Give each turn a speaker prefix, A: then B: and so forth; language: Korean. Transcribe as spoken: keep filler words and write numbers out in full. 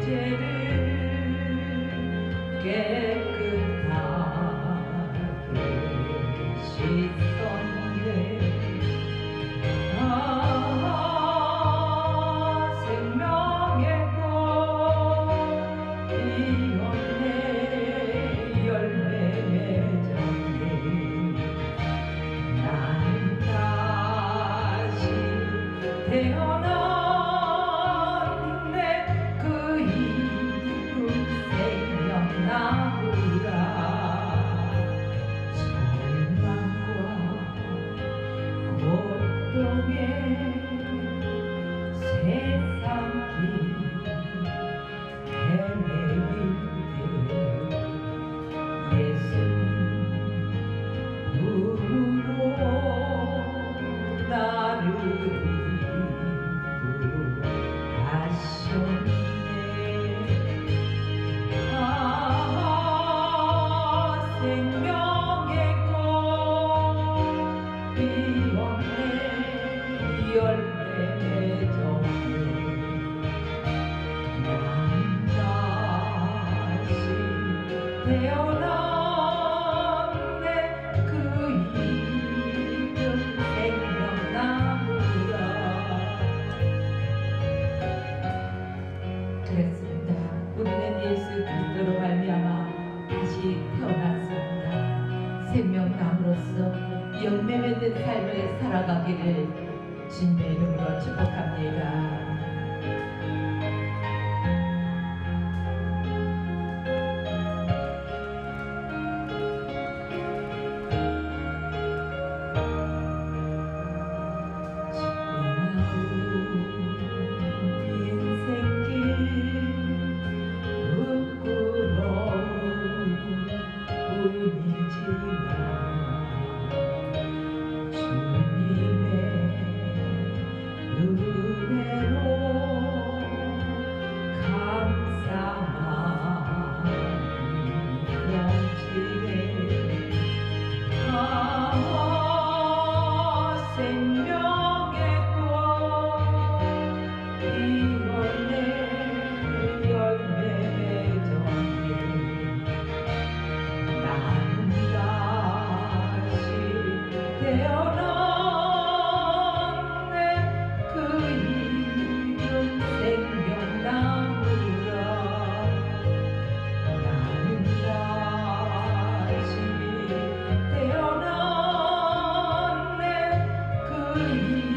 A: 죄를 깨끗하게 씻었네. 아, 생명의 꽃 피었네. 열매 맺었네. 나는 다시 태어났네. 그 이름 생명나무라. 절망과 고통에 세상 길 헤매일 때 예수님 눈으로 나를 인도하셨네. 아, 생명의 꽃 피었네. 열매 맺었네. 나는 다시 태어났네. 그 이름 생명나무라. 그렇습니다. 우리는 예수 그리스도로 말미암아 다시 태어났습니다. 생명나무로서 열매 맺는 삶을 살아가기를 주님의 이름으로 축복합니다. 태어났네. 그